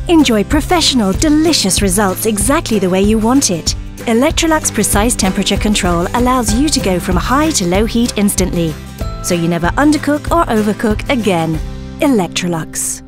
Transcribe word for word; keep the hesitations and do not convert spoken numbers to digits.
Enjoy professional, delicious results exactly the way you want it. Electrolux Precise Temperature Control allows you to go from high to low heat instantly, so you never undercook or overcook again. Electrolux.